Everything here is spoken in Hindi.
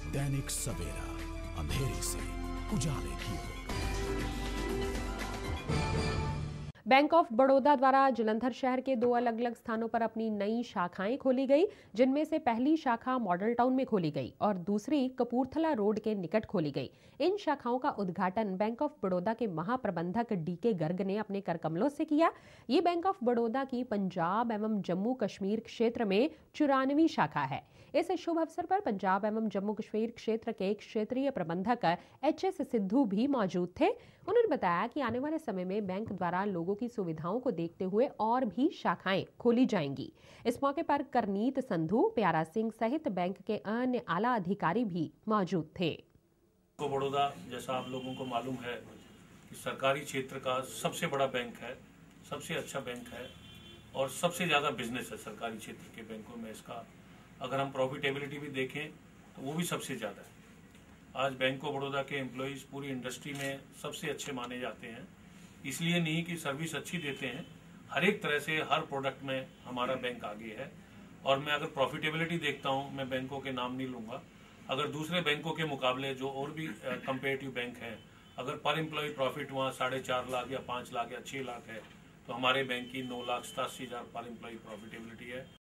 दैनिक सवेरा, अंधेरे से उजाले की ओर। बैंक ऑफ बड़ौदा द्वारा जलंधर शहर के 2 अलग अलग स्थानों पर अपनी नई शाखाएं खोली गई, जिनमें से पहली शाखा मॉडल टाउन में खोली गई और दूसरी कपूरथला रोड के निकट खोली गई। इन शाखाओं का उद्घाटन बैंक ऑफ बड़ौदा के महाप्रबंधक डीके गर्ग ने अपने कर कमलों से किया। ये बैंक ऑफ बड़ौदा की पंजाब एवं जम्मू कश्मीर क्षेत्र में 94वीं शाखा है। इस शुभ अवसर पर पंजाब एवं जम्मू कश्मीर क्षेत्र के क्षेत्रीय प्रबंधक HS सिद्धू भी मौजूद थे। उन्होंने बताया कि आने वाले समय में बैंक द्वारा लोगों की सुविधाओं को देखते हुए और भी शाखाएं खोली जाएंगी। इस मौके पर करनीत संधू, प्यारा सिंह सहित बैंक के अन्य आला अधिकारी भी मौजूद थे। बड़ौदा, जैसा आप लोगों को मालूम है कि सरकारी क्षेत्र का सबसे बड़ा बैंक है, सबसे अच्छा बैंक है और सबसे ज़्यादा बिजनेस है सरकारी क्षेत्र के बैंकों में। इसका अगर हम प्रॉफिटेबिलिटी भी देखें तो वो भी सबसे ज़्यादा है। आज बैंक ऑफ बड़ौदा के एम्प्लॉयज़ पूरी इंडस्ट्री में सबसे अच्छे माने जाते हैं। इसलिए नहीं कि सर्विस अच्छी देते हैं, हर एक तरह से हर प्रोडक्ट में हमारा बैंक आगे है। और मैं अगर प्रॉफिटेबिलिटी देखता हूँ, मैं बैंकों के नाम नहीं लूँगा, अगर दूसरे बैंकों के मुकाबले जो और भी कंपेरेटिव बैंक हैं, अगर पर एम्प्लॉय प्रॉफिट वहाँ 4.5 लाख या 5 लाख या 6 लाख है, तो हमारे बैंक की 9,87,000 पर एम्प्लॉय प्रॉफिटेबिलिटी है।